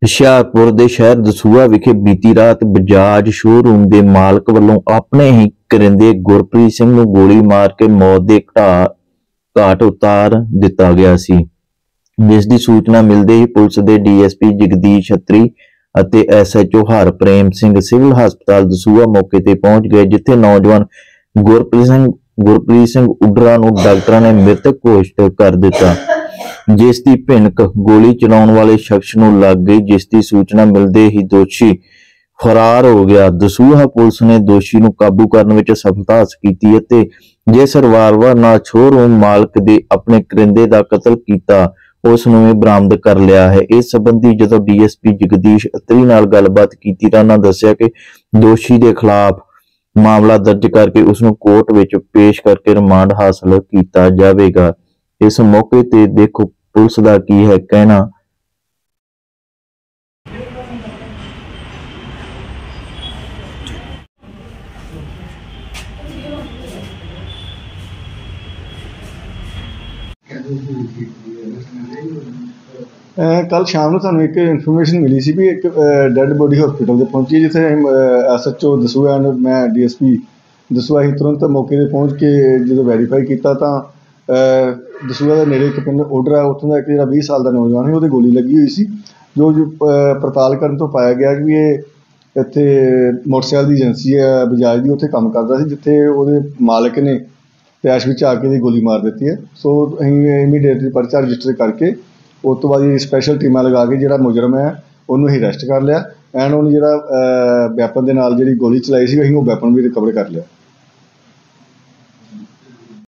ਹੁਸ਼ਿਆਰਪੁਰ ਦੇ ਸ਼ਹਿਰ ਦਸੂਹਾ ਵਿਖੇ ਬੀਤੀ ਰਾਤ ਬਜਾਜ ਸ਼ੋਅਰੂਮ ਦੇ ਮਾਲਕ ਵੱਲੋਂ ਆਪਣੇ ਹੀ ਕਰਿੰਦੇ ਗੁਰਪ੍ਰੀਤ ਸਿੰਘ ਨੂੰ ਗੋਲੀ ਮਾਰ ਕੇ ਮੌਤ ਦੇ ਘਾਟ ਉਤਾਰ ਦਿੱਤਾ ਗਿਆ ਸੀ, ਜਿਸ ਦੀ ਸੂਚਨਾ ਮਿਲਦੇ ਹੀ ਪੁਲਿਸ ਦੇ ਡੀਐਸਪੀ ਜਗਦੀਸ਼ ਛਤਰੀ ਅਤੇ ਐਸਐਚਓ ਹਰਪ੍ਰੇਮ ਸਿੰਘ ਸਿਵਲ ਹਸਪਤਾਲ ਦਸੂਹਾ ਮੌਕੇ ਤੇ ਪਹੁੰਚ ਗਏ, ਜਿੱਥੇ ਨੌਜਵਾਨ ਗੁਰਪ੍ਰੀਤ ਸਿੰਘ ਉਡਰਾ ਨੂੰ ਡਾਕਟਰਾਂ ਨੇ ਮ੍ਰਿਤਕ ਘੋਸ਼ਿਤ ਕਰ ਦਿੱਤਾ, ਜਿਸ ਦੀ ਭਿਣਕ ਗੋਲੀ ਚਲਾਉਣ ਵਾਲੇ ਸ਼ਖਸ ਨੂੰ ਲੱਗ ਗਈ, ਜਿਸ ਦੀ ਸੂਚਨਾ ਮਿਲਦੇ ਹੀ ਦੋਸ਼ੀ ਫਰਾਰ ਹੋ ਗਿਆ। ਦਸੂਹਾ ਪੁਲਿਸ ਨੇ ਦੋਸ਼ੀ ਨੂੰ ਕਾਬੂ ਕਰਨ ਵਿੱਚ ਸਫਲਤਾ ਹਾਸਲ ਕੀਤੀ ਅਤੇ ਜਿਸ ਰਿਵਾਲਵਰ ਨਾਲ ਸ਼ੋਅਰੂਮ ਮਾਲਕ ਦੇ ਆਪਣੇ ਕਰਿੰਦੇ ਦਾ ਕਤਲ ਕੀਤਾ ਉਸ ਨੂੰ ਵੀ ਬਰਾਮਦ ਕਰ ਲਿਆ ਹੈ। ਇਸ ਸੰਬੰਧੀ ਜਦੋਂ ਡੀਐਸਪੀ ਜਗਦੀਸ਼ ਛਤਰੀ ਨਾਲ ਗੱਲਬਾਤ ਕੀਤੀ ਤਾਂ ਉਹਨਾਂ ਦੱਸਿਆ ਕਿ ਦੋਸ਼ੀ ਦੇ ਖਿਲਾਫ ਮਾਮਲਾ ਦਰਜ ਕਰਕੇ ਉਸ ਨੂੰ ਕੋਰਟ ਵਿੱਚ ਪੇਸ਼ ਕਰਕੇ ਰਿਮਾਂਡ ਹਾਸਲ ਕੀਤਾ ਜਾਵੇਗਾ। ਇਸ ਮੌਕੇ ਤੇ ਦੇਖੋ ਪੁਲਿਸ ਦਾ ਕੀ ਹੈ ਕਹਿਣਾ। कल शाम ਨੂੰ ਸਾਨੂੰ ਇੱਕ ਇਨਫੋਰਮੇਸ਼ਨ ਮਿਲੀ ਸੀ ਵੀ ਇੱਕ ਡੈਡ ਬੋਡੀ ਹਸਪੀਟਲ ਦੇ ਪਹੁੰਚੀ, ਜਿੱਥੇ ਐਸਐਚਓ ਦਸੂਹਾ ਐਂਡ ਮੈਂ ਡੀਐਸਪੀ ਦਸੂਹਾ ਹੀ ਤੁਰੰਤ ਮੌਕੇ ਤੇ ਪਹੁੰਚ ਕੇ ਜਦੋਂ ਵੈਰੀਫਾਈ ਕੀਤਾ ਤਾਂ ਦਸੂਹਾ ਦੇ ਨੇੜੇ ਇੱਕ ਪਿੰਡ ਓਡਰਾ ਉੱਥੋਂ ਦਾ ਇੱਕ ਜਿਹੜਾ 20 ਸਾਲ ਦਾ ਨੌਜਵਾਨ ਸੀ ਉਹਦੇ ਗੋਲੀ ਲੱਗੀ ਹੋਈ ਸੀ, ਜੋ ਪੜਤਾਲ ਕਰਨ ਤੋਂ ਪਾਇਆ ਗਿਆ ਕਿ ਇਹ ਇੱਥੇ ਮੋਟਰਸਾਈਕਲ ਦੀ ਏਜੰਸੀ ਹੈ ਬਜਾਜ ਦੀ, ਉੱਥੇ ਕੰਮ ਕਰਦਾ ਸੀ, ਜਿੱਥੇ ਉਹਦੇ ਮਾਲਕ ਨੇ ਤੈਸ਼ ਵਿੱਚ ਆ ਕੇ ਇਹਦੀ ਗੋਲੀ ਮਾਰ ਦਿੱਤੀ ਹੈ। ਸੋ ਅਸੀਂ ਇਮੀਡੀਏਟਲੀ ਪਰਚਾ ਰਜਿਸਟਰ ਕਰਕੇ ਉਸ ਤੋਂ ਬਾਅਦ ਸਪੈਸ਼ਲ ਟੀਮਾਂ ਲਗਾ ਕੇ ਜਿਹੜਾ ਮੁਜਰਮ ਹੈ ਉਹਨੂੰ ਅਸੀਂ ਅਰੈਸਟ ਕਰ ਲਿਆ ਐਂਡ ਉਹਨੂੰ ਜਿਹੜਾ ਵੈਪਨ ਦੇ ਨਾਲ ਜਿਹੜੀ ਗੋਲੀ ਚਲਾਈ ਸੀ ਅਸੀਂ ਉਹ ਵੈਪਨ ਵੀ ਰਿਕਵਰ ਕਰ ਲਿਆ।